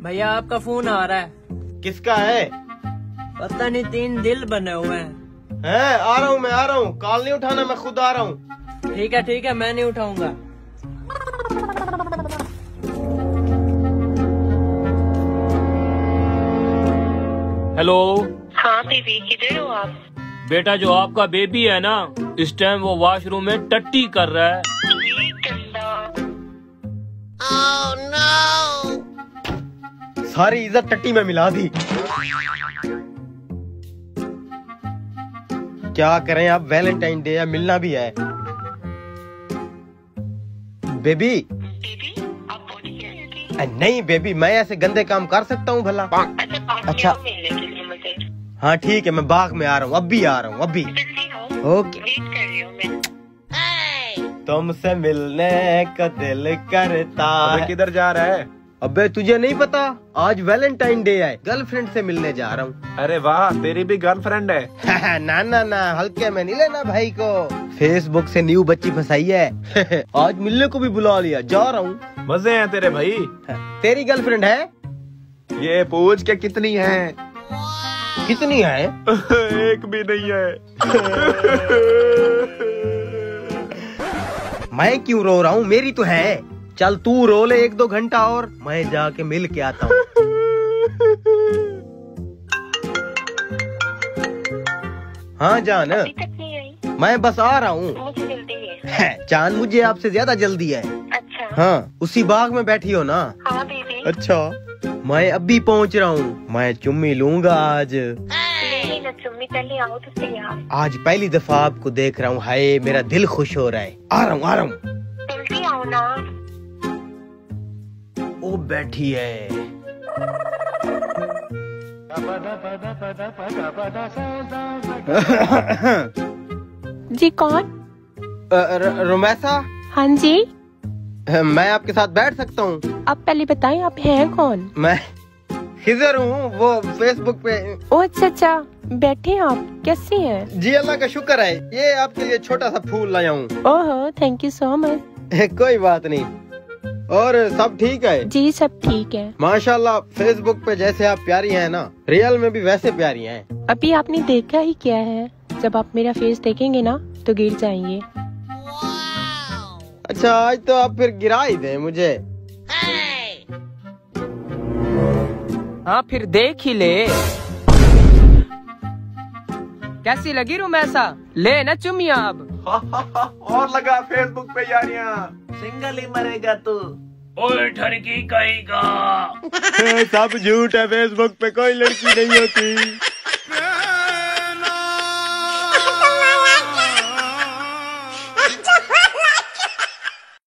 भैया आपका फोन आ रहा है। किसका है? पता नहीं, 3 दिल बने हुए हैं। आ रहा हूँ, मैं आ रहा हूँ। कॉल नहीं उठाना, मैं खुद आ रहा हूँ। ठीक है, मैं नहीं उठाऊंगा। हेलो। हाँ बेबी, किधर हो आप? बेटा, जो आपका बेबी है ना, इस टाइम वो वॉशरूम में टट्टी कर रहा है। Oh, no! सारी इज्जत टट्टी में मिला दी। क्या करें अब, वैलेंटाइन डे है, मिलना भी है। बेबी आप बोलिए। नहीं बेबी, मैं ऐसे गंदे काम कर सकता हूँ भला? अच्छा मिलने के लिए मुझे। हाँ ठीक है, मैं बाग में आ रहा हूँ, अभी आ रहा हूँ, अभी। ओके, वेट कर रही हूँ मैं। तुमसे मिलने का दिल करता। अबे किधर जा रहा है? अबे तुझे नहीं पता, आज वैलेंटाइन डे है, गर्लफ्रेंड से मिलने जा रहा हूँ। अरे वाह, तेरी भी गर्लफ्रेंड है? ना, हल्के में नहीं लेना भाई को। फेसबुक से न्यू बच्ची फंसाई है। आज मिलने को भी बुला लिया, जा रहा हूँ। मजे हैं तेरे भाई। तेरी गर्लफ्रेंड है? ये पूछ के कितनी है? कितनी है? एक भी नहीं है। मैं क्यों रो रहा हूँ, मेरी तो है। चल तू रो ले 1-2 घंटा और, मैं जाके मिल के आता हूँ। हाँ जान, अभी तक नहीं आई? मैं बस आ रहा हूँ। मुझे जल्दी है। जान, मुझे आपसे ज्यादा जल्दी है। अच्छा। हाँ, उसी बाग में बैठी हो ना? हाँ बेबी। अच्छा, मैं अभी पहुँच रहा हूँ। मैं चुम्मी लूंगा आज। नहीं ना, चुम्मी पहले आओ तो सही यार। आज पहली दफा आपको देख रहा हूँ, हाय मेरा दिल खुश हो रहा है। आ रहा हूँ। जल्दी आओ ना। वो बैठी है। जी कौन? रोमैसा? हाँ जी। मैं आपके साथ बैठ सकता हूँ? आप पहले बताएं, आप हैं कौन? मैं खिजर हूँ, वो फेसबुक पे। ओह अच्छा, बैठे हैं आप। कैसी हैं? जी अल्लाह का शुक्र है, ये आपके लिए छोटा सा फूल लाया हूँ। Oh, thank you so much. कोई बात नहीं। और सब ठीक है? जी सब ठीक है माशाल्लाह। फेसबुक पे जैसे आप प्यारी हैं ना, रियल में भी वैसे प्यारी हैं। अभी आपने देखा ही क्या है, जब आप मेरा फेस देखेंगे ना तो गिर जाएंगे। अच्छा, आज तो आप फिर गिरा ही दे मुझे। हाँ फिर देख ही ले। कैसी लगी रोमैसा? ले ना चुम्मिया अब। और लगा फेसबुक पे यारियां। सिंगल ही मरेगा तू। ओए ठरकी कहीं का। सब झूठ है, फेसबुक पे कोई लड़की नहीं होती।